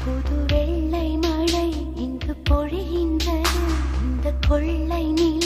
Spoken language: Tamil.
புது வெள்ளை மழை இங்கு பொழிகின்றது இந்த கொள்ளை நில